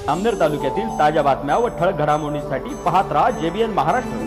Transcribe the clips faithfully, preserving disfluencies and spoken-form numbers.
जामनेर तालुक्यातील ताज्या बातम्या व ठळक घडामोडींसाठी पाहत राहा जेबीएन महाराष्ट्र।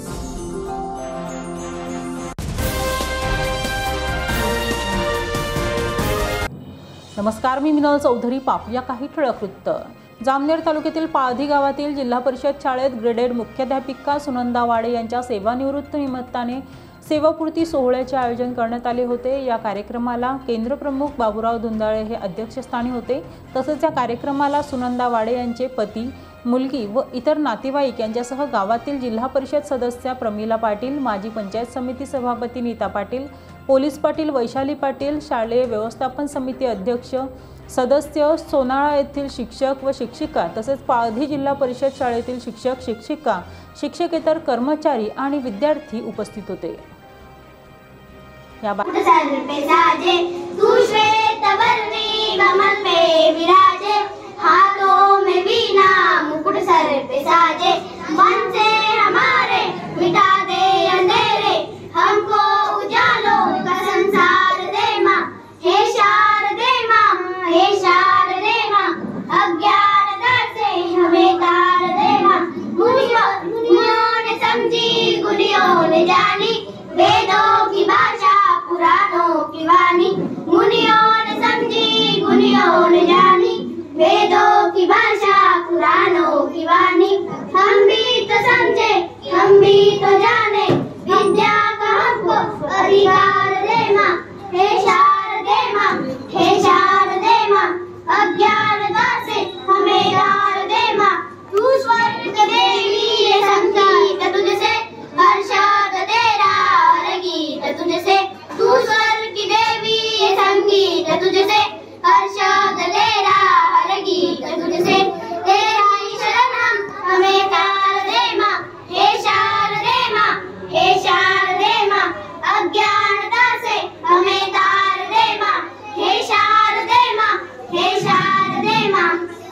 नमस्कार, मी मिनल चौधरी। पाहूया काही ठळक वृत्त। जामनेर तालुक्यातील पाळधी गावातील जिल्हा परिषद शाळेत ग्रेडेड मुख्याध्यापिका सुनंदा वाडे यांच्या सेवानिवृत्ती निमित्ताने सेवापूर्ती सोहळ्याचे आयोजन करण्यात आले होते। या कार्यक्रमाला केंद्र प्रमुख बाबूराव धुंदाळे हे अध्यक्षस्थानी होते। तसेच या कार्यक्रमाला सुनंदा वाडे यांचे पती, मुलगी व इतर नातेवाईक यांच्यासह गावातील जिल्हा परिषद सदस्य प्रमिला पाटील, माजी पंचायत समिती सभापती नीता पाटील, पोलीस पाटील वैशाली पाटील, शालेय व्यवस्थापन समिती अध्यक्ष सदस्य, सोनाळा येथील शिक्षक व शिक्षिका तसेच पाळधी जिल्हा परिषद शाळेतील शिक्षक, शिक्षिका, शिक्षकेतर कर्मचारी आणि विद्यार्थी उपस्थित होते। या हाथों में वीणा मुकुट सर पे साजे, मन से हमारे मिटा दे अंधेरे, हमको उजालों का संसार दे माँ, हे शारदे माँ, हे शारदे माँ, अज्ञानता से हमें तार दे माँ। मुनियों ने समझी, गुनियों ने जानी, वेदों की भाषा पुराणों की वाणी, मुनियों ने समझी, गुनियों ने जानी, वेदों की भाषा पुराणों की वाणी। हम भी तो समझे, हम भी तो जाने, विद्या का हमको अधिकार दे माँ, हे शारदे माँ, हे शारदे माँ, अज्ञानता से हमें तार दे माँ। तू स्वर्ग देवी ये संगीत तुझसे, हर्षाद तेरा हर गीत तुझसे, तू स्वर्ग की देवी ये संगीत तुझसे, हर्षाद तेरा हर गीत तुझसे, तेरा ही शरण हम हमें तार दे माँ, हे शारदे माँ, हे शारदे माँ, अज्ञानता से हमें तार दे माँ, हे शारदे माँ, हे शारदे माँ।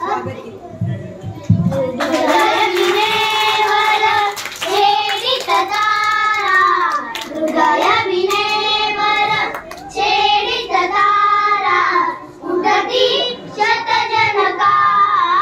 हृदय विनेवर छेडित तारा, हृदय विनेवर छेडित तारा, उठती शत जनकार,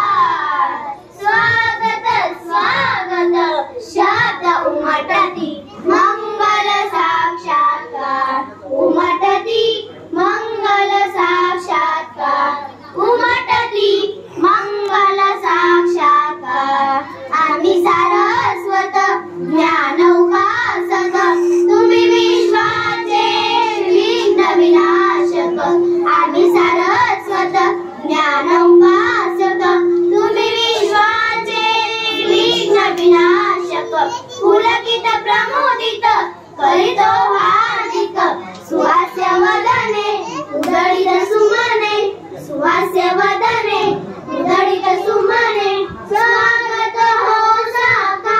स्वागत स्वागत शब्द उमटती मंगल साक्षात्कार, उमटती मंगल साक्षात्कार, उमटती मंगल साक्षात्कार। आम्ही सारस्वत ज्ञान उपासक, तुम्ही विश्वाचे विघ्न विनाशक, आम्ही सारस्वत ज्ञान उपासक, तुम्ही विश्वाचे विघ्न विनाशक, पुलकित प्रमोदित करितो हार्दिक, सुहास्य वदने उदळित सुमने, सुहास्य वदने उदळित सुमने, स्वागत हो साकार,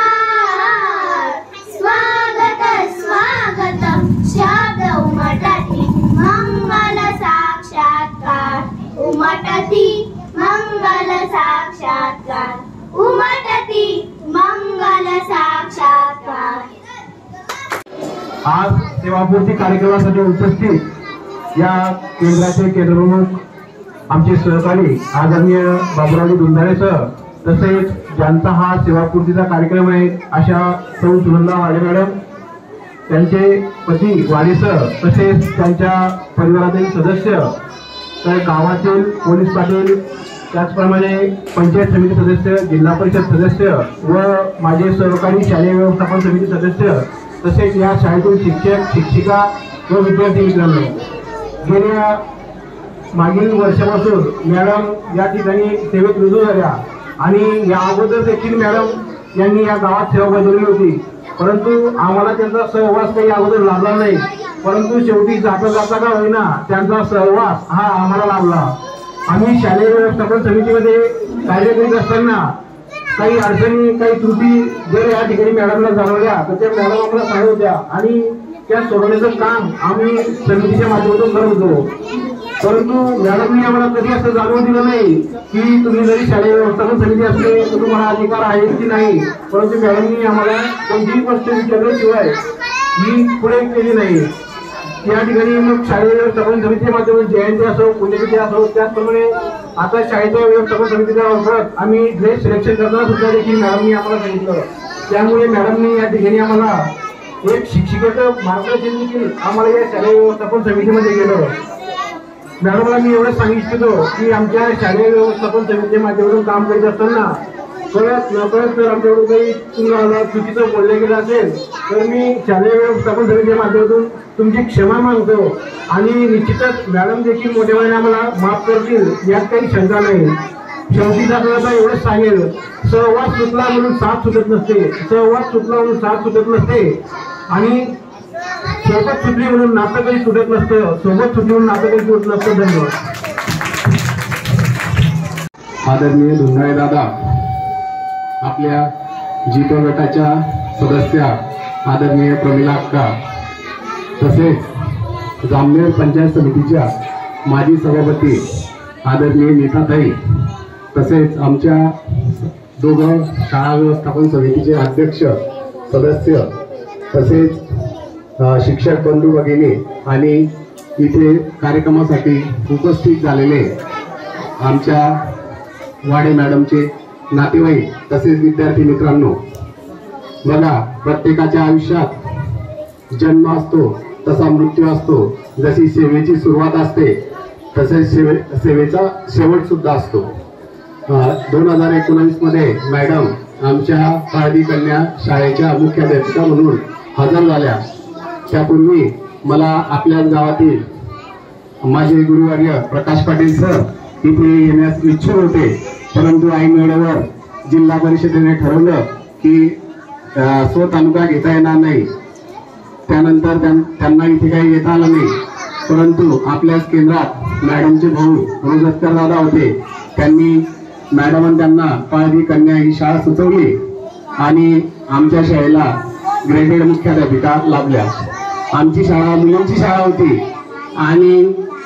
स्वागत स्वागत शब्द उमटती मंगल साक्षात्कार, उमटती मंगल साक्षात्कार, उमटती मंगल साक्षात्कार। आज सेवापूर्ती कार्यक्रमासाठी उपस्थित या केंद्राचे केंद्रप्रमुख आमचे सहकारी आदरणीय बाबूराव धुंदाळे सर, तसेच ज्यांचा हा सेवापूर्तीचा कार्यक्रम आहे अशा सौ सुनंदा वाडे मॅडम, त्यांचे पती वाडे सर, तसेच त्यांच्या परिवारातील सदस्य, तर गावातील पोलीस पाटील, त्याचप्रमाणे पंचायत समिती सदस्य, जिल्हा परिषद सदस्य व माझे सहकारी शालेय व्यवस्थापन समिती सदस्य, तसेच या शाळेतील शिक्षक, शिक्षिका व विद्यार्थी मित्रांनो, गेल्या मागील वर्षापासून मॅडम या ठिकाणी सेवेत रुजू झाल्या आणि या अगोदर देखील मॅडम यांनी या गावात सेवा बजावली होती, परंतु आम्हाला त्यांचा सहवास काही अगोदर लाभला नाही, परंतु शेवटी जाता जाता का होईना त्यांचा सहवास हा आम्हाला लाभला। आम्ही शालेय व्यवस्थापन समितीमध्ये कार्य करीत असताना काही अडचणी, काही त्रुटी जर या ठिकाणी मॅडमला जाणवल्या तर त्या मॅडम आम्हाला सांगत होत्या आणि त्या सोडवण्याचं काम आम्ही समितीच्या माध्यमातून करत होतो, परंतु मॅडमने आम्हाला कधी असं जाणवून दिलं नाही की तुम्ही जरी शालेय व्यवस्थापन समिती असले तर तुम्हाला अधिकार आहे की नाही, परंतु मॅडमनी आम्हाला कोणतीही गोष्ट विचारल्याशिवाय ही पुढे केली नाही। या ठिकाणी मग शालेय व्यवस्थापन समितीच्या माध्यमातून जयंती असो, पुण्यतिथी असो, त्याचप्रमाणे आता शाळेच्या व्यवस्थापन समितीच्या मार्फत आम्ही ड्रेस सिलेक्शन करताना सुद्धा देखील मॅडमनी आम्हाला सांगितलं. त्यामुळे मॅडमनी या ठिकाणी आम्हाला एक शिक्षिकेचं मार्गदर्शन देखील आम्हाला या शालेय व्यवस्थापन समितीमध्ये गेलं. मॅडमला मी एवढंच सांगू इच्छितो की आमच्या शालेय व्यवस्थापन समितीच्या माध्यमातून काम करीत असताना परत नकळत जर आमच्याकडून काही तुम्हाला चुकीचं बोललं गेलं असेल तर मी शालेय व्यवस्थापन समितीच्या माध्यमातून तुमची क्षमा मागतो आणि निश्चितच मॅडम देखील मोठ्यापणे आम्हाला माफ करतील यात काही शंका नाही. शेवटी आपल्याला एवढंच सांगेल, सहवास सुटला म्हणून साथ सुटत नसते, सहवास सुटला म्हणून साथ सुटत नसते आणि सोबत सुटली म्हणून नातं काही सुटत नसतं, सोबत सुटली म्हणून नातं काही सुटत नसतं. धन्यवाद. आदरणीय धुंदाळे दादा, आपल्या जीतो गटाच्या सदस्या आदरणीय प्रमिला अक्का, तसेच जामनेर पंचायत समितीच्या माजी सभापती आदरणीय नीताताई, तसेच आमच्या दोघं शाळा व्यवस्थापन समितीचे अध्यक्ष सदस्य, तसेच शिक्षक बंधू भगिनी आणि इथे कार्यक्रमासाठी उपस्थित झालेले आमच्या वाडे मॅडमचे नातेवाईक, तसेच विद्यार्थी मित्रांनो, बघा, प्रत्येकाच्या आयुष्यात जन्म असतो तसा मृत्यू असतो. जशी सेवेची सुरुवात असते तसेच सेवे सेवेचा शेवट सुद्धा असतो. दोन हजार एकोणावीस मध्ये मॅडम आमच्या पारधी कन्या शाळेच्या मुख्याध्यापिका म्हणून हजर झाल्या. त्यापूर्वी मला आपल्या गावातील माझे गुरुवर्य प्रकाश पाटील सर इथे येण्यास इच्छुक होते, परंतु ऐन वेळेवर जिल्हा परिषदेने ठरवलं की स्व तालुका घेता येणार नाही. त्यानंतर त्यांना इथे काही येता आलं नाही, परंतु आपल्याच केंद्रात मॅडमचे भाऊ रोजतकर दादा होते. त्यांनी मॅडम आणि त्यांना पारधी कन्या ही शाळा सुचवली आणि आमच्या शाळेला ग्रेडेड मुख्याध्यापिका लाभल्या. आमची शाळा मुलांची शाळा होती आणि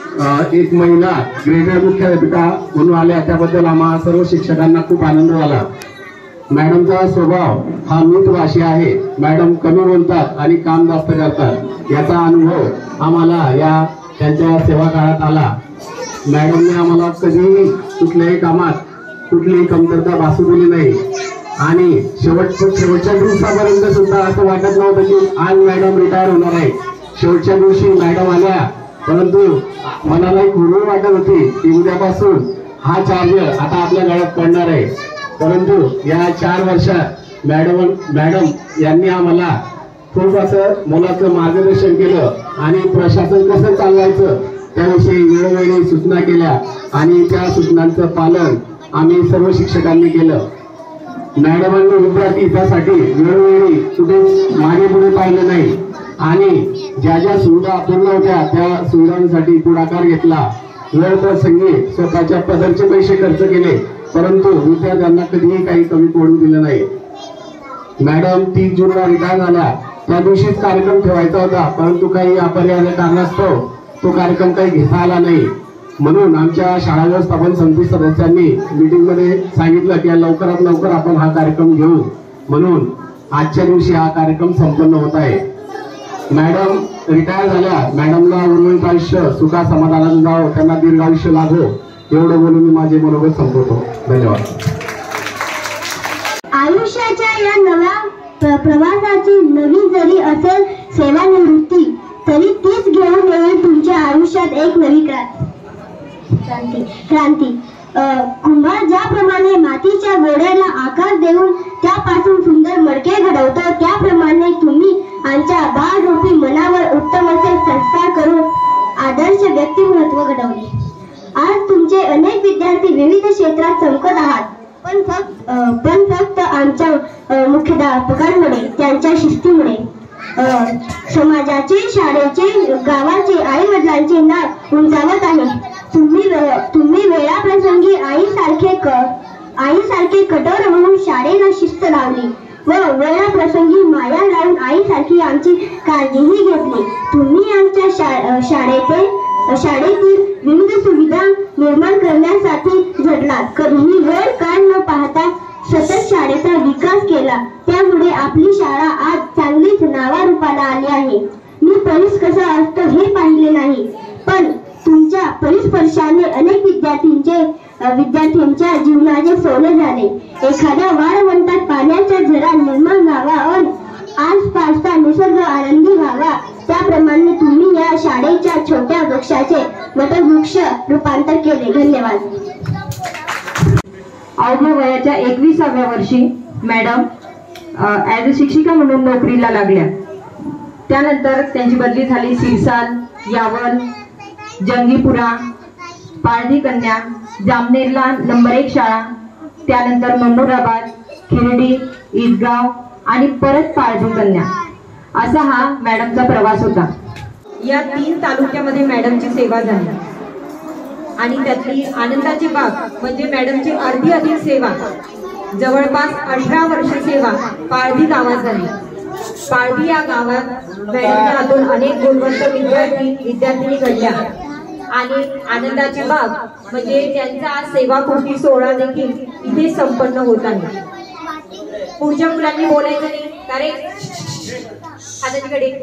एक महिला ग्रेडेड मुख्याध्यापिका म्हणून आल्या, त्याबद्दल आम्हा सर्व शिक्षकांना खूप आनंद झाला. मॅडमचा स्वभाव हा मितभाषी आहे. मॅडम कमी बोलतात आणि काम जास्त करतात, याचा अनुभव आम्हाला या त्यांच्या सेवा काळात आला. मॅडमने आम्हाला कधीही कुठल्याही कामात कुठलीही कमतरता भासू दिली नाही आणि शेवट शेवटच्या दिवसापर्यंत सुद्धा असं वाटत नव्हतं की आज मॅडम रिटायर होणार आहे. शेवटच्या दिवशी मॅडम आल्या, परंतु मनाला एक हुरूर वाटत होती की उद्यापासून हा चार्ज आता आपल्या गळ्यात पडणार आहे. परंतु या चार वर्षात मॅडम मॅडम यांनी आम्हाला खूप असं मुलाचं मार्गदर्शन केलं आणि प्रशासन कसं चालवायचं त्याविषयी वेळोवेळी सूचना केल्या आणि त्या सूचनांचं पालन आम्ही सर्व शिक्षकांनी केलं. मॅडमांनी विद्यार्थी हितासाठी वेळोवेळी कुठे मागे पुढे पाहिलं नाही आणि ज्या ज्या सुविधा अपूर्ण होत्या त्या सुविधांसाठी पुढाकार घेतला. वेळ प्रसंगी स्वतःच्या पदरचे पैसे खर्च केले, परंतु विद्यार्थ्यांना कधीही काही कमी पडू दिलं नाही. मॅडम तीस जूनला रिटायर झाल्या, त्या दिवशीच कार्यक्रम ठेवायचा होता, परंतु काही अपरिहार्य कारणास्तव तो कार्यक्रम काही घेता आला नाही. म्हणून आमच्या शाळा व्यवस्थापन समिती सदस्यांनी मीटिंग मध्ये सांगितलं की लवकरात लवकर आपण हा कार्यक्रम घेऊ, म्हणून आजच्या दिवशी हा कार्यक्रम संपन्न होत आहे. मॅडम रिटायर झाल्या, मॅडमला उर्वरित आयुष्य सुखा समाधानात जावो, त्यांना दीर्घ आयुष्य लाभो, एवढं बोलून मी माझे मनोगत संपवतो. धन्यवाद. आयुष्याच्या या नव्या प्रवासाची नवी जरी असेल सेवानिवृत्ती, तरी तीच घेऊन येईल तुमच्या आयुष्यात एक नवी क्रांती क्रांती कुंभार ज्याप्रमाणे मातीच्या गोळ्याला आकार देऊन त्यापासून सुंदर मडके घडवतो, त्याप्रमाणे तुम्ही आमच्या बाळरूपी मनावर उत्तम असे संस्कार करून आदर्श व्यक्तिमत्व घडवले. आज तुमचे अनेक विद्यार्थी विविध क्षेत्रात चमकत आहात, पण फक्त पण फक्त आमच्या मुख्याध्यापकांमुळे, त्यांच्या शिस्तीमुळे समाजाचे, शाळेचे, गावाचे, आई वडिलांचे नाव उंचावत आहे. तुम्ही तुम्ही वेळाप्रसंगी आईसारखे क आईसारखे कठोर म्हणून शाळेला शिस्त लावली व वेळाप्रसंगी माया लावून आईसारखी आमची काळजीही घेतली. तुम्ही आमच्या शा शाळेचे शाळेतील विविध सुविधा निर्माण करण्यासाठी झटलात. कधीही वेळ काळ न पाहता सतत शाळेचा विकास केला, त्यामुळे आपली शाळा आज चांगलीच नावारूपाला आली आहे. मी परिस कसा असतो हे पाहिले नाही, पण तुमच्या परिस्पर्शाने अनेक विद्यार्थ्यांचे अ, विद्यार्थ्यांच्या जीवनाचे सोने झाले. एखाद्या वाळवंटात पाण्याच्या झरा निर्माण व्हावा आणि आसपासचा निसर्ग आनंदी व्हावा, त्याप्रमाणे तुम्ही या शाळेच्या छोट्या वृक्षाचे वटवृक्ष रूपांतर केले. धन्यवाद. अवघ्या वयाच्या एकविसाव्या वर्षी मॅडम ॲज अ शिक्षिका म्हणून नोकरीला लागल्या. त्यानंतर त्यांची बदली झाली सिरसाल, यावल, जंगीपुरा, पाळधी कन्या, जामनेरला नंबर एक शाळा, त्यानंतर मंगरुळाबाद, खिरडी, ईदगाव आणि परत पाळधी कन्या, असा हा मॅडमचा प्रवास होता. या तीन तालुक्यामध्ये मॅडमची सेवा झाली आणि त्यातली आनंदाची बाब म्हणजे मॅडमची अर्धी अधिक सेवा, जवळपास अठरा वर्ष सेवा पाळधी गावात झाली. पाळधी या गावात मॅडमच्या हातून अनेक गुणवंत विद्यार्थी विद्यार्थिनी घडल्या आणि आनंदाची बाब म्हणजे त्यांचा सेवापूर्ती सोहळा देखील इथे संपन्न होत आहे. पुढच्या मुलांनी बोलायचं नाही, कारण हाताकडे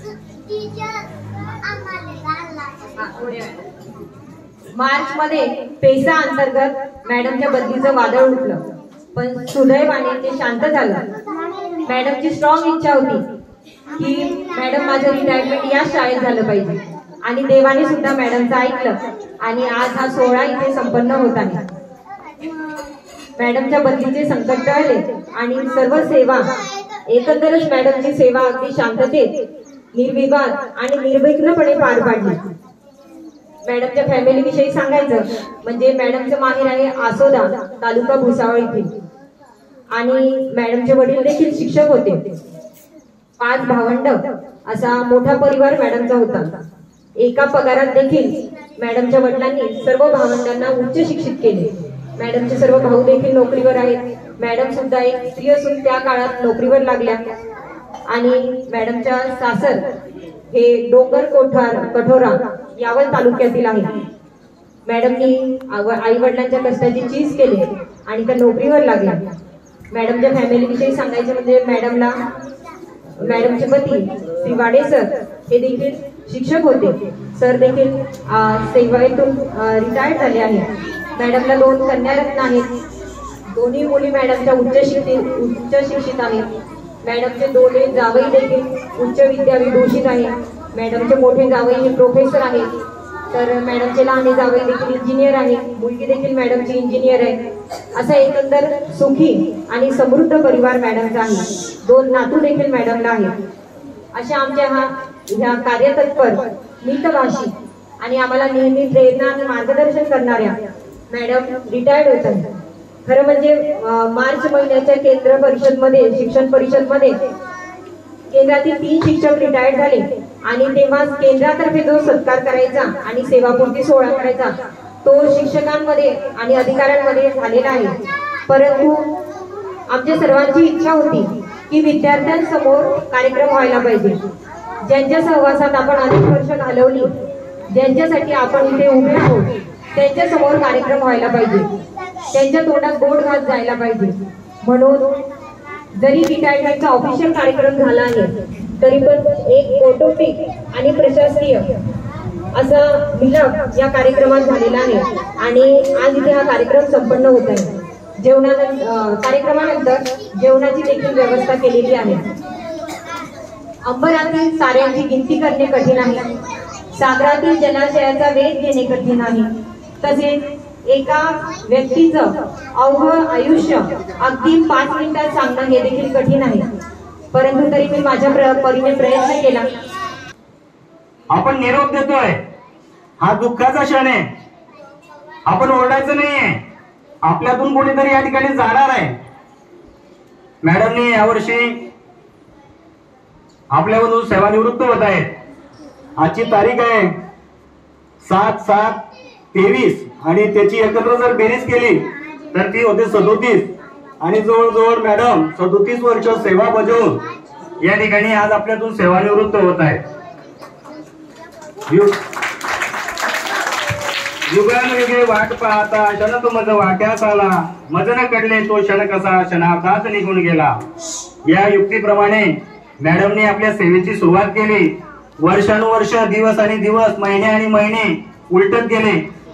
मार्च मध्ये पेसा अंतर्गत मॅडमच्या बदलीचं वादळ उठलं, पण सुदैवाने ते शांत झालं. मॅडमची स्ट्रॉंग इच्छा होती की मॅडम माझं रिटायरमेंट या शाळेत झालं पाहिजे आणि देवाने सुद्धा मॅडमचं ऐकलं आणि आज हा सोहळा इथे संपन्न होत आहे. मॅडमच्या बदलीचे संकट टळले आणि सर्व सेवा, एकंदरच मॅडमची सेवा अगदी शांततेत, निर्विवाद आणि निर्विघ्नपणे पार पाडली. मॅडमच्या फॅमिली विषयी सांगायचं म्हणजे मॅडमचं माहेर आहे आसोदा, तालुका भुसावळ येथे आणि मॅडमचे वडील देखील शिक्षक होते. पाच भावंड असा मोठा परिवार मॅडमचा होता. एका पगारात देखील मॅडमच्या वडिलांनी सर्व भावंडांना उच्च शिक्षित केले. मॅडमचे सर्व भाऊ देखील नोकरीवर आहेत. मॅडम सुद्धा एक स्त्री असून त्या काळात नोकरीवर लागल्या आणि मॅडमच्या सासर हे डोंगर कोठार कठोरा यावल तालुक्यातील आहे. मॅडमनी आई वडिलांच्या कष्टाची चीज केली आणि त्या नोकरीवर लागल्या. मॅडमच्या फॅमिली विषयी सांगायचं म्हणजे मॅडमला मॅडमचे पती श्री वाडे सर हे देखील शिक्षक होते. सर देखील सेवेतून रिटायर्ड झाले आहेत. मॅडमला दोन कन्यारत्न आहेत. दोन्ही मुली मॅडमच्या उच्च शिक्षित उच्च शिक्षित आहेत. मॅडमचे दोन्ही जावई देखील उच्च विद्याविभूषित आहेत. मॅडमचे मोठे जावई हे प्रोफेसर आहेत, तर मॅडमचे लहान जावई देखील इंजिनियर आहे. मुलगी देखील मॅडमची इंजिनियर आहे. असा एकंदर सुखी आणि समृद्ध परिवार मॅडमचा आहे. दोन नातू देखील मॅडमला आहेत. अशा आमच्या हा ह्या कार्यतत्पर, मितभाषी आणि आम्हाला नेहमी प्रेरणा आणि मार्गदर्शन करणाऱ्या मॅडम रिटायर्ड होत आहेत. खरं म्हणजे मार्च महिन्याच्या केंद्र परिषद मध्ये शिक्षण परिषद मध्ये केंद्रातील तीन शिक्षक रिटायर्ड झाले आणि तेव्हा केंद्रातर्फे जो सत्कार करायचा आणि सेवापूर्ती सोहळा करायचा तो शिक्षकांमध्ये आणि अधिकाऱ्यांमध्ये झालेला आहे. परंतु आमच्या सर्वांची इच्छा होती की विद्यार्थ्यांसमोर कार्यक्रम व्हायला पाहिजे. ज्यांच्या सहवासात आपण अनेक वर्ष घालवली, ज्यांच्यासाठी आपण इथे उभे आहोत, त्यांच्या समोर कार्यक्रम व्हायला पाहिजे. त्यांच्या तोंडात गोड घात जायला पाहिजे. म्हणून जरी रिटायरमेंटचा ऑफिशियल कार्यक्रम झाला आहे तरी पण एक कौटुंबिक आणि प्रशासकीय असा मिलाप या कार्यक्रमात झालेला आहे आणि आज इथे हा कार्यक्रम संपन्न होत आहे. जेवणानंतर कार्यक्रमानंतर जेवणाची देखील व्यवस्था केलेली आहे. अंबरातील ताऱ्यांची गिनती करणे कठीण आहे. सागरातील जलाशयाचा वेध घेणे कठीण आहे. तसेच एका व्यक्तीचं अवघं आयुष्य अगदी पाच मिनिटात सांगणं हे देखील कठीण आहे. परंतु तरी मी माझ्या परीने प्रयत्न केला. आपण निरोप देतोय, हा दुःखाचा क्षण आहे. आपण ओरडायचं नाहीये. आपल्यातून कोणीतरी या ठिकाणी जाणार आहे. मॅडमनी यावर्षी आपल्यामधून सेवानिवृत्त होत आहेत. आजची तारीख आहे सात सात तेवीस आणि त्याची एकत्र जर बेरीज केली तर ती होते सदोतीस आणि जवळजवळ मॅडम सदोतीस वर्ष सेवा बजावून या ठिकाणी आज आपल्यातून सेवानिवृत्त होत आहेत. युगान वेगळे वाट पाहता क्षण तो मज वाट्यास आला, मज न कडले तो क्षण कसा क्षणार्धात निघून गेला. या युक्तीप्रमाणे मॅडमने आपल्या सेवेची सुरुवात केली. वर्षानुवर्ष, दिवस आणि दिवस, महिने आणि महिने उलटत गेले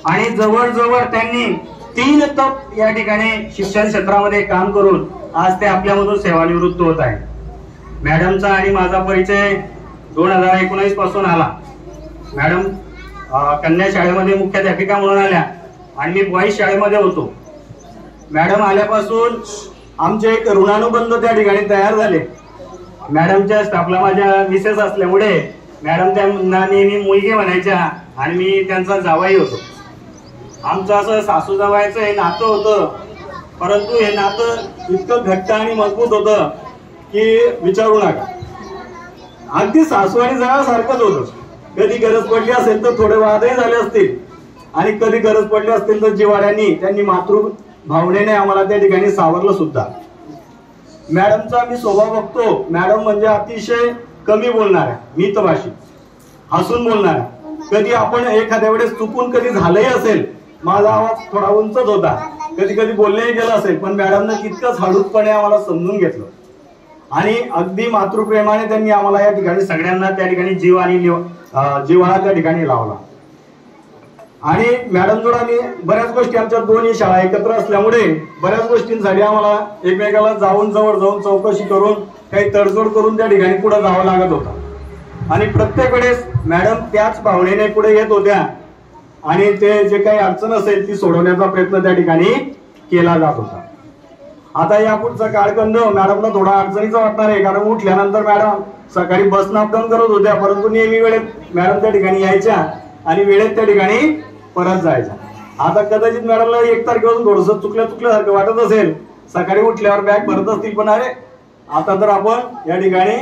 आणि जवळजवळ त्यांनी तीन तप या ठिकाणी शिक्षण क्षेत्रामध्ये काम करून आज ते आपल्यामधून सेवानिवृत्त होत आहे. मॅडमचा आणि माझा परिचय दोन हजार एकोणीस पासून आला. मॅडम कन्या शाळेमध्ये मुख्याध्यापिका म्हणून आल्या आणि मी बॉईज शाळेमध्ये होतो. मॅडम आल्यापासून आमचे एक ऋणानुबंध त्या ठिकाणी तयार झाले. मॅडमच्या स्टाफला माझ्या मिसेस असल्यामुळे मॅडम त्यांना नेहमी मुलगी म्हणायच्या आणि मी त्यांचा जावाई होतो. आमचं असं सासू जावायचं हे नातं होतं, परंतु हे नातं इतकं घट्ट आणि मजबूत होतं की विचारू नका. अगदी सासू आणि जावासारखंच होतं. कधी गरज पडली असेल तर थोडे वादही झाले असतील आणि कधी गरज पडली असतील तर जिव्हाळ्यांनी त्यांनी मातृ भावनेने आम्हाला त्या ठिकाणी सावरलं सुद्धा. मॅडमचा मी स्वभाव बघतो, मॅडम म्हणजे अतिशय कमी बोलणाऱ्या, मितभाषी, हसून बोलणाऱ्या. कधी आपण एखाद्या वेळेस चुकून कधी झालंही असेल, माझा आवाज थोडा उंचच होता, कधी कधी बोलणंही गेलं असेल, पण मॅडमनं तितकंच हळूचपणे आम्हाला समजून घेतलं आणि अगदी मातृप्रेमाने त्यांनी आम्हाला या ठिकाणी सगळ्यांना त्या ठिकाणी जीव आणि जिव्हाळा त्या ठिकाणी लावला. आणि मॅडम जोड आम्ही बऱ्याच गोष्टी, आमच्या दोन्ही शाळा एकत्र असल्यामुळे बऱ्याच गोष्टींसाठी आम्हाला एकमेकाला जाऊन जवळ जाऊन चौकशी करून काही तडजोड करून त्या ठिकाणी पुढे जावं लागत होतं. आणि प्रत्येक वेळेस मॅडम त्याच भावनेने पुढे येत होत्या आणि ते जे काही अडचण असेल ती सोडवण्याचा प्रयत्न त्या ठिकाणी केला जात होता. आता या पुढचा काळखंड मॅडमला थोडा अडचणीचा वाटणार आहे, कारण उठल्यानंतर मॅडम सकाळी बसनं अपडाऊन करत होत्या, परंतु नेहमी वेळेत मॅडम त्या ठिकाणी यायच्या आणि वेळेत त्या ठिकाणी परत जायच्या. आता कदाचित मॅडमला एक तारखेपासून थोडस चुकल्या चुकल्यासारखं वाटत असेल, सकाळी उठल्यावर बॅग भरत असतील, पण अरे आता तर आपण या ठिकाणी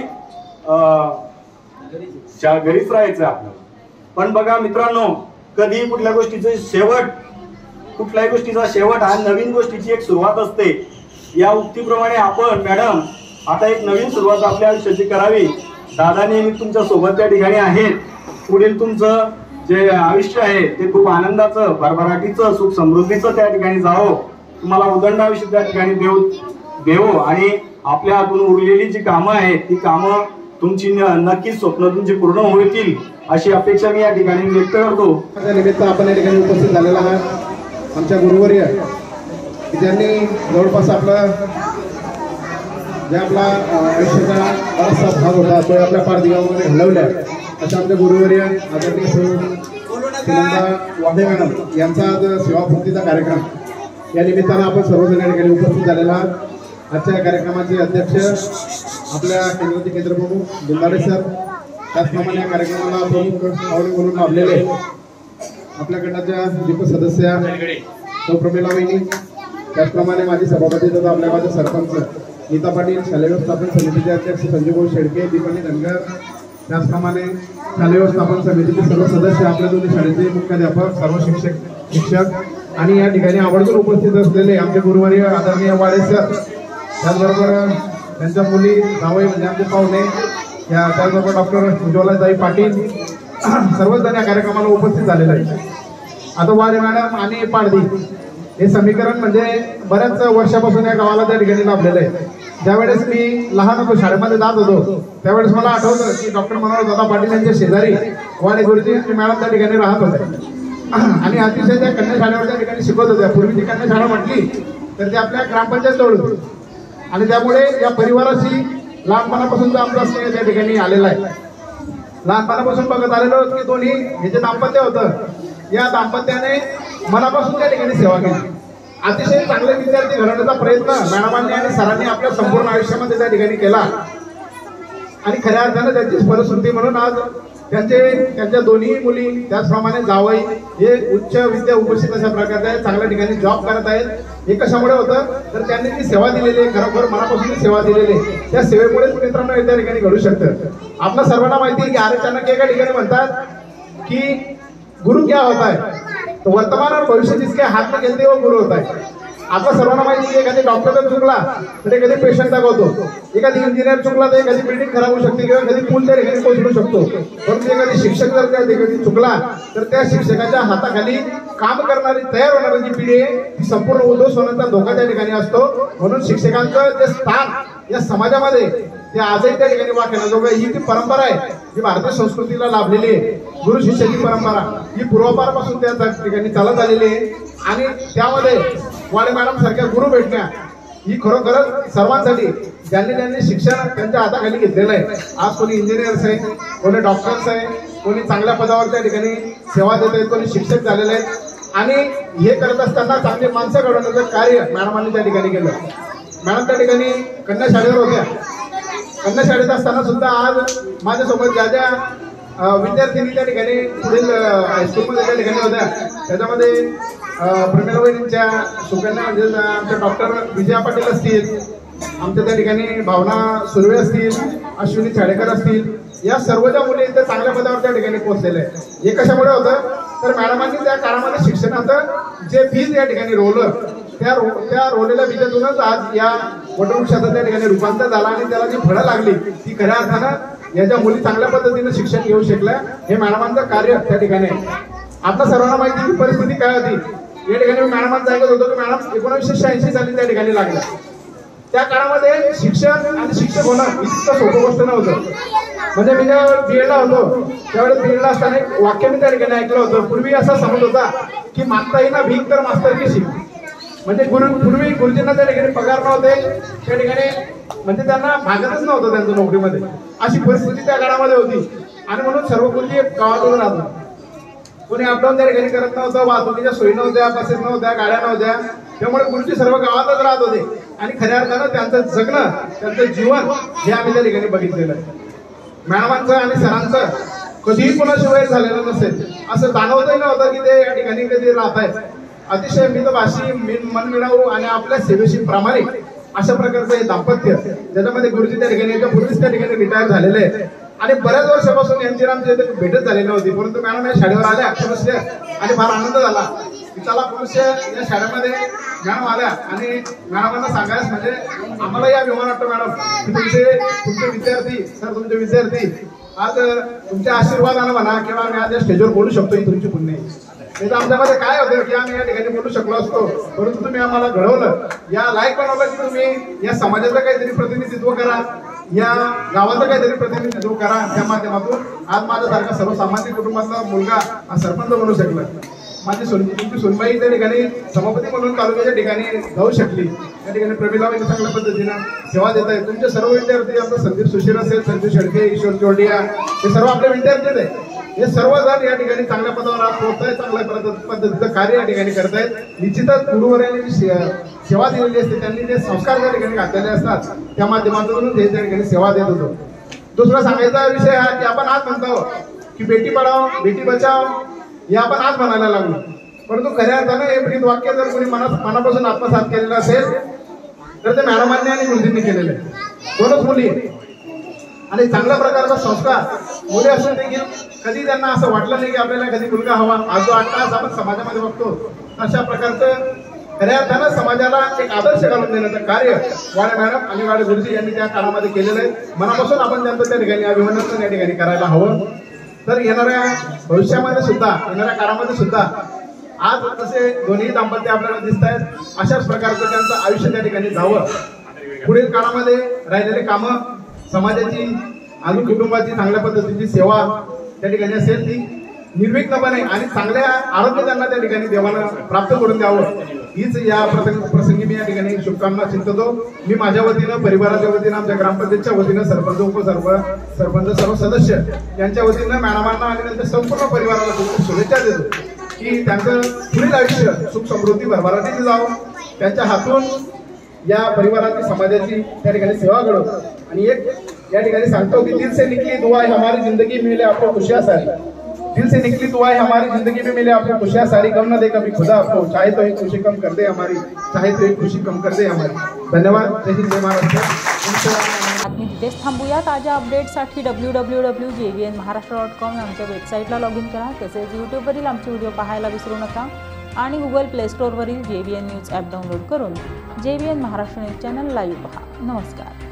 घरीच राहायचं आपल्याला. पण बघा मित्रांनो, कधी कुठल्या गोष्टीचं शेवट, कुठल्याही गोष्टीचा शेवट हा नवीन गोष्टीची एक सुरुवात असते. या उक्तीप्रमाणे आपण मॅडम आता एक नवीन सुरुवात आपल्या आयुष्याची करावी. दादा नेहमी तुमच्या सोबत त्या ठिकाणी आहेत. पुढील तुमचं जे आयुष्य आहे ते खूप आनंदाचं, भरभराटीचं, सुख समृद्धीचं त्या ठिकाणी जावो. तुम्हाला उदंड आयुष्य त्या ठिकाणी देऊ देवो आणि आपल्या हातून उरलेली जी कामं आहेत ती कामं तुमची नक्कीच स्वप्न तुमची पूर्ण होतील अशी अपेक्षा मी या ठिकाणी व्यक्त करतो. त्या निमित्त आपण या ठिकाणी उपस्थित झालेला आहात आमच्या गुरुवर्य, ज्यांनी जवळपास आपला जे आपला आयुष्याचा बराचसा भाग होता तो आपल्या पारदिगामध्ये घालवल्या अशा आमच्या गुरुवर्य आदरणीय सुनंदा वाढे मॅडम यांचा आज सेवापूर्तीचा कार्यक्रम, या निमित्तानं आपण सर्वजण या ठिकाणी उपस्थित झालेला आहात. आजच्या कार्यक्रमाचे अध्यक्ष आपल्या केंद्राचे केंद्रप्रमुख दुंदाडे सर, त्याचप्रमाणे या कार्यक्रमाला प्रमुख पाहुणे म्हणून लाभलेले आपल्याकडच्या दीप सदस्य सौ प्रमिला वहिनी, त्याचप्रमाणे माझी सभापती तथा आपल्या माझे सरपंच नीता पाटील, शालेय व्यवस्थापन समितीचे अध्यक्ष संजय भाऊ शेडके, दीपाली धनगर, त्याचप्रमाणे शालेय व्यवस्थापन समितीचे सर्व सदस्य, आपल्या दोन्ही शाळेचे मुख्याध्यापक, सर्व शिक्षक शिक्षक आणि या ठिकाणी आवर्जून उपस्थित असलेले आमचे गुरुवर्य आदरणीय वाडे सर, त्याचबरोबर त्यांच्या मुली जावई म्हणजे आमचे पाहुणे, या त्याचबरोबर डॉक्टर उज्ज्वलाताई पाटील, सर्वच जण या कार्यक्रमाला उपस्थित झालेले आहेत. आता वाडे मॅडम आणि पाडदी हे समीकरण म्हणजे बऱ्याच वर्षापासून या गावाला त्या ठिकाणी लाभलेलं आहे. ज्यावेळेस मी लहान होतो, शाळेमध्ये जात होतो, त्यावेळेस मला आठवतं की डॉक्टर मनोहर दादा पाटील यांच्या शेजारी वाडे गुरुजी मॅडम त्या ठिकाणी राहत होते आणि अतिशय त्या कन्या शाळेवर त्या ठिकाणी शिकवत होत्या. पूर्वीची कन्या शाळा म्हटली तर ते आपल्या ग्रामपंचायत जवळ होती आणि त्यामुळे या परिवाराशी लहानपणापासून आमचा स्नेह त्या ठिकाणी आलेला आहे. लहानपणापासून बघत आलेलो की दोन्ही हे जे दाम्पत्य होतं, या दाम्पत्याने मनापासून त्या ठिकाणी सेवा केली. अतिशय चांगले विद्यार्थी घडवण्याचा प्रयत्न मॅडमांनी आणि सरांनी आपल्या संपूर्ण आयुष्यामध्ये त्या ठिकाणी केला आणि खऱ्या अर्थानं त्यांची फलश्रुती म्हणून आज त्यांचे त्यांच्या दोन्ही मुली त्याचप्रमाणे जावई हे उच्च विद्या उपस्थित अशा प्रकारचे आहेत, चांगल्या ठिकाणी जॉब करत आहेत. हे कशामुळे होतं तर त्यांनी जी सेवा दिलेली आहे, खरोखर मनापासून सेवा दिलेली आहे, त्या सेवेमुळेच मित्रांनो त्या ठिकाणी घडू शकतं. आपल्या सर्वांना माहिती आहे की आर्यचाणक एका ठिकाणी म्हणतात की गुरु क्या होता है, तो वर्तमान और भविष्य जिसके हाथ में खेलते वो गुरु होता है. आपल्या सर्वांना माहिती आहे की एखादी डॉक्टर जर चुकला तर एखादी पेशंट दाखवतो, एखादी इंजिनियर चुकला तर एखादी बिल्डिंग खराब होऊ शकते किंवा एखादी पूल त्या ठिकाणी कोसळू शकतो. परंतु एखादी शिक्षक जर त्या ठिकाणी चुकला तर त्या शिक्षकाच्या हाताखाली काम करणारी तयार होणारी जी पिढी आहे ती संपूर्ण उद्ध्वस्त होण्याचा धोका त्या ठिकाणी असतो. म्हणून शिक्षकांचं जे स्थान या समाजामध्ये ते आजही त्या ठिकाणी वाक्याला जो ही ती परंपरा आहे जी भारतीय संस्कृतीला लाभलेली आहे. गुरु शिष्याची परंपरा ही पूर्वापारपासून त्या ठिकाणी चालत आलेली आहे आणि त्यामध्ये वाडे मॅडम सारख्या गुरु भेटण्या ही खरोखरच सर्वांसाठी ज्यांनी ज्यांनी शिक्षण त्यांच्या हाताखाली घेतलेलं आहे. आज कोणी इंजिनियर्स आहे, कोणी डॉक्टर्स आहे, कोणी चांगल्या पदावर त्या ठिकाणी सेवा देत आहेत, कोणी शिक्षक झालेले आहेत आणि हे करत असताना चांगली माणसं घडवण्याचं कार्य मॅडमांनी त्या ठिकाणी केलं. मॅडम त्या ठिकाणी कन्या शाळेवर होत्या. कन्या शाळेत असताना सुद्धा आज माझ्यासोबत ज्या ज्या विद्यार्थिनी त्या ठिकाणी पुढील हायस्कूलमध्ये त्या ठिकाणी होत्या त्याच्यामध्ये प्रमिला वहिनींच्या सुकन्या म्हणजे आमच्या डॉक्टर विजया पाटील असतील, आमच्या त्या ठिकाणी भावना सुर्वे असतील, अश्विनी छाडेकर असतील, या सर्व ज्या मुली इथे चांगल्या पदावर त्या ठिकाणी पोहोचलेले आहे. हे कशामुळे होतं तर मॅडमांनी त्या काळामध्ये शिक्षणाचं जे बीज या ठिकाणी रोवलं त्या रो त्या रोवलेल्या बीजातूनच आज या वटवृक्षाचं त्या ठिकाणी रूपांतर झालं आणि त्याला जी फळं लागली ती खऱ्या अर्थानं याच्या मुली चांगल्या पद्धतीने शिक्षण घेऊ शकल्या. हे मॅडमांचं कार्य त्या ठिकाणी आहे. आता सर्वांना माहिती की परिस्थिती काय होती. या ठिकाणी मी मॅडमांचं ऐकत होतो की मॅडम एकोणीसशे शहाऐंशी साली त्या ठिकाणी लागल्या. त्या काळामध्ये शिक्षण आणि शिक्षक होणं इतकं सोपं गोष्ट नव्हतं. म्हणजे मी जेव्हा बीएडला होतो त्यावेळेस बीएडला असताना एक वाक्य मी त्या ठिकाणी ऐकलं होतं. पूर्वी असा समज होता की मागता येईना भीक तर मास्तर की शिक. म्हणजे गुरु पूर्वी गुरुजींना त्या ठिकाणी पगार नव्हते, त्या ठिकाणी म्हणजे त्यांना भागतच नव्हतं त्यांचं नोकरीमध्ये. अशी परिस्थिती त्या काळामध्ये होती आणि म्हणून सर्व गुरुजी गावातून राहतो. कोणी अपडाऊन त्या ठिकाणी करत नव्हतं, वाहतुकीच्या सोयी नव्हत्या, बसेस नव्हत्या, गाड्या नव्हत्या. त्यामुळे गुरुजी सर्व गावातच राहत होते आणि खऱ्या अर्थानं त्यांचं जगणं त्यांचं जीवन हे आम्ही त्या ठिकाणी बघितलेलं आहे. मॅडमांचं आणि सरांचं कधीही कोणाशिवाय झालेलं नसेल असं जाणवतही नव्हतं की ते या ठिकाणी कधी राहत आहेत. अतिशय मितभाषी मनमिळावू आणि आपल्या सेवेशी प्रामाणिक अशा प्रकारचं हे दाम्पत्य ज्याच्यामध्ये गुरुजी त्या ठिकाणी याच्या पूर्वीच त्या ठिकाणी रिटायर झालेले आहे आणि बऱ्याच वर्षापासून यांची आमची भेटच झालेली होती. परंतु मॅडम या शाळेवर आल्या पुरुष आणि फार आनंद झाला की चला पुरुष या शाळेमध्ये मॅडम आल्या आणि मॅडमांना सांगायच म्हणजे आम्हाला या अभिमान वाटतं मॅडम की तुमचे तुमचे विद्यार्थी सर तुमचे विद्यार्थी आज तुमच्या आशीर्वादानं म्हणा किंवा आम्ही आज या स्टेजवर बोलू शकतो ही तुमची पुण्य आहे. तर आमच्यामध्ये काय होतं की आम्ही या ठिकाणी बोलू शकलो असतो परंतु तुम्ही आम्हाला घडवलं, या लायक बनवलं की तुम्ही या समाजाचं काहीतरी प्रतिनिधित्व करा, या गावाचं काहीतरी प्रतिनिधित्व करा. त्या माध्यमातून आज माझ्यासारखा सर्वसामान्य कुटुंबातला मुलगा हा सरपंच बनू शकला. माझी सोन तुमची सोनबाई त्या ठिकाणी सभापती म्हणून तालुक्याच्या ठिकाणी जाऊ शकली. त्या ठिकाणी प्रमिला वहिनी चांगल्या पद्धतीनं सेवा देत आहेत. तुमचे सर्व विद्यार्थी आपलं संदीप सुशीर असेल, संजू शेडके, ईश्वर चोरडिया हे सर्व आपले विद्यार्थीच आहेत. हे सर्वजण या ठिकाणी चांगल्या पदावर आज पोहोचतायत, चांगल्या पद्धतीचं कार्य या ठिकाणी करत आहेत. निश्चितच गुरुवर्यांनी जी सेवा दिलेली असते त्यांनी जे संस्कार त्या ठिकाणी घातलेले असतात त्या माध्यमातून ते त्या ठिकाणी सेवा देत होतो. दुसरा सांगायचा विषय हा की आपण आज म्हणतो की बेटी पढाओ बेटी बचाओ हे आपण आज म्हणायला लागलो, परंतु खऱ्या अर्थानं हे ब्रीद वाक्य जर कोणी मनात मनापासून आत्मसात केलेलं असेल तर ते मॅडमांनी आणि गुरुजींनी केलेले. दोनच मुली आणि चांगल्या प्रकारचा संस्कार मुले असून देखील कधी त्यांना असं वाटलं नाही की आपल्याला कधी मुलगा हवा. आज जो आठ तास आपण समाजामध्ये बघतो अशा प्रकारचं खऱ्या अर्थानं समाजाला एक आदर्श घालून देण्याचं कार्य वाडे मॅडम आणि वाडे गुरुजी यांनी त्या काळामध्ये केलेलं आहे. मनापासून आपण त्यांचं त्या ठिकाणी अभिनंदन या ठिकाणी करायला हवं. तर येणाऱ्या भविष्यामध्ये सुद्धा येणाऱ्या काळामध्ये सुद्धा आज जसे दोन्ही दाम्पत्य आपल्याला दिसत आहेत अशाच प्रकारचं त्यांचं आयुष्य त्या ठिकाणी जावं. पुढील काळामध्ये राहिलेले कामं समाजाची आणि कुटुंबाची चांगल्या पद्धतीची सेवा त्या ठिकाणी असेल ती निर्विघ्नपणे आणि चांगल्या आरोग्य त्यांना त्या ठिकाणी देवानं प्राप्त करून द्यावं हीच या प्रसंगी मी या ठिकाणी शुभकामना चिंततो. मी माझ्या वतीनं परिवाराच्या वतीनं आमच्या ग्रामपंचायतच्या वतीनं सरपंच उपसरपंच सरपंच सर्व सदस्य यांच्या वतीनं मॅडमांना आणि त्यांच्या संपूर्ण परिवाराला खूप शुभेच्छा देतो की त्यांचं पुढील आयुष्य सुख समृद्धी भरभराटीने जावं. त्यांच्या हातून या परिवाराची समाजाची त्या ठिकाणी सेवा घडव. आणि एक या ठिकाणी सांगतो की दिल से निकली दुआ है हमारी जिंदगी में मिले आपको खुशियां सारी. दिल से निकली दुआ है हमारी जिंदगी में मिले आपको खुशियां सारी. गम न दे कभी खुदा आपको, चाहे तो एक खुशी कम कर दे हमारी, चाहे तो एक खुशी कम कर दे हमारी. धन्यवाद. जय हिंद, जय महाराष्ट्र. बातमी तिथेच थांबूया. ताज्या अपडेट्ससाठी W W W J B N Maharashtra dot com आमच्या वेबसाईटला लॉग इन करा. तसेच यूट्यूबवरील आमचे व्हिडिओ पाहायला विसरू नका आणि गुगल प्ले स्टोअरवरील J B N news app download करून J B N Maharashtra news channel live पहा. नमस्कार.